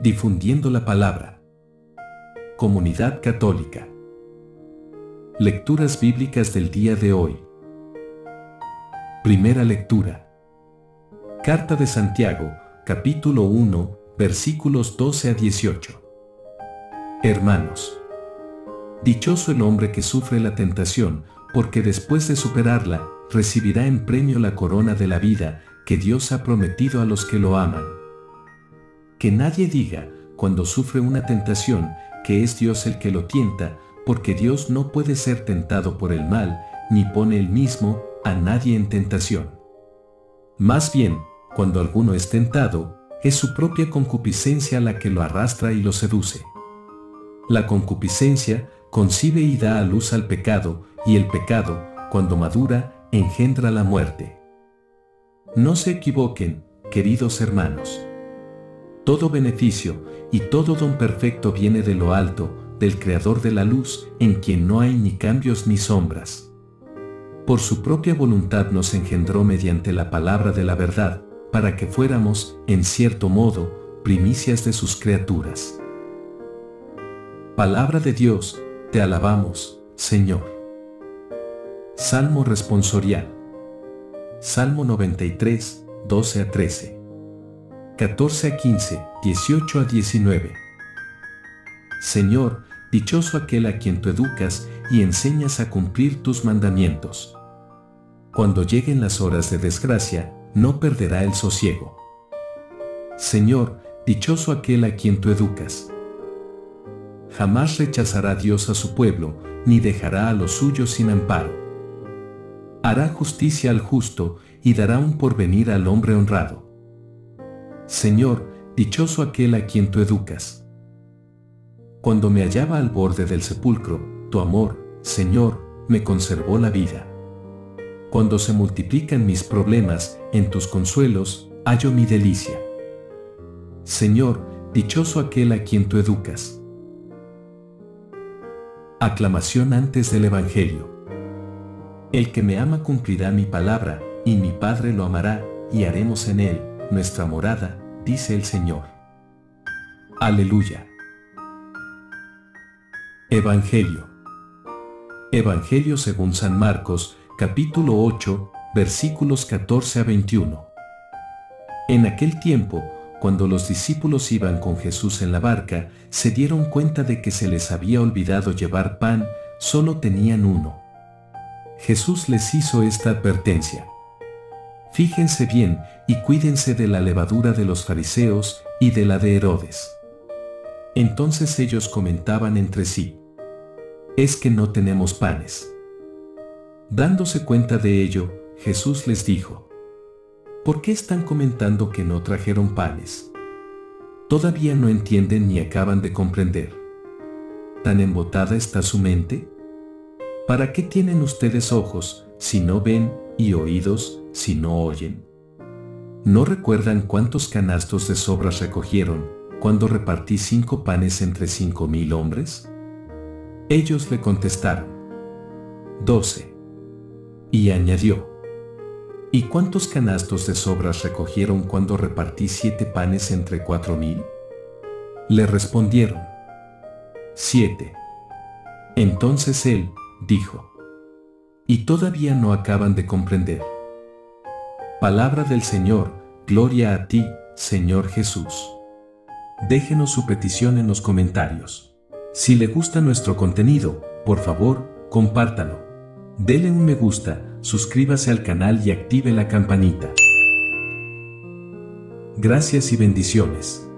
Difundiendo la palabra. Comunidad Católica. Lecturas bíblicas del día de hoy. Primera lectura. Carta de Santiago, capítulo 1, versículos 12 a 18. Hermanos, dichoso el hombre que sufre la tentación, porque después de superarla, recibirá en premio la corona de la vida que Dios ha prometido a los que lo aman. Que nadie diga, cuando sufre una tentación, que es Dios el que lo tienta, porque Dios no puede ser tentado por el mal, ni pone él mismo a nadie en tentación. Más bien, cuando alguno es tentado, es su propia concupiscencia la que lo arrastra y lo seduce. La concupiscencia concibe y da a luz al pecado, y el pecado, cuando madura, engendra la muerte. No se equivoquen, queridos hermanos. Todo beneficio y todo don perfecto viene de lo alto, del Creador de la luz, en quien no hay ni cambios ni sombras. Por su propia voluntad nos engendró mediante la palabra de la verdad, para que fuéramos, en cierto modo, primicias de sus criaturas. Palabra de Dios, te alabamos, Señor. Salmo responsorial. Salmo 93, 12 a 13. 14 a 15, 18 a 19. Señor, dichoso aquel a quien tú educas y enseñas a cumplir tus mandamientos. Cuando lleguen las horas de desgracia, no perderá el sosiego. Señor, dichoso aquel a quien tú educas. Jamás rechazará Dios a su pueblo, ni dejará a los suyos sin amparo. Hará justicia al justo y dará un porvenir al hombre honrado. Señor, dichoso aquel a quien tú educas. Cuando me hallaba al borde del sepulcro, tu amor, Señor, me conservó la vida. Cuando se multiplican mis problemas, en tus consuelos, hallo mi delicia. Señor, dichoso aquel a quien tú educas. Aclamación antes del Evangelio. El que me ama cumplirá mi palabra, y mi Padre lo amará, y haremos en él nuestra morada, dice el Señor. Aleluya. Evangelio. Evangelio según San Marcos, capítulo 8, versículos 14 a 21. En aquel tiempo, cuando los discípulos iban con Jesús en la barca, se dieron cuenta de que se les había olvidado llevar pan, solo tenían uno. Jesús les hizo esta advertencia: fíjense bien y cuídense de la levadura de los fariseos y de la de Herodes. Entonces ellos comentaban entre sí: es que no tenemos panes. Dándose cuenta de ello, Jesús les dijo: ¿por qué están comentando que no trajeron panes? ¿Todavía no entienden ni acaban de comprender? ¿Tan embotada está su mente? ¿Para qué tienen ustedes ojos, si no ven, y oídos, si no oyen? ¿No recuerdan cuántos canastos de sobras recogieron, cuando repartí 5 panes entre 5,000 hombres? Ellos le contestaron: 12. Y añadió: ¿y cuántos canastos de sobras recogieron cuando repartí 7 panes entre 4,000? Le respondieron: 7. Entonces él dijo: ¿y todavía no acaban de comprender? Palabra del Señor, gloria a ti, Señor Jesús. Déjenos su petición en los comentarios. Si le gusta nuestro contenido, por favor, compártalo. Dele un me gusta, suscríbase al canal y active la campanita. Gracias y bendiciones.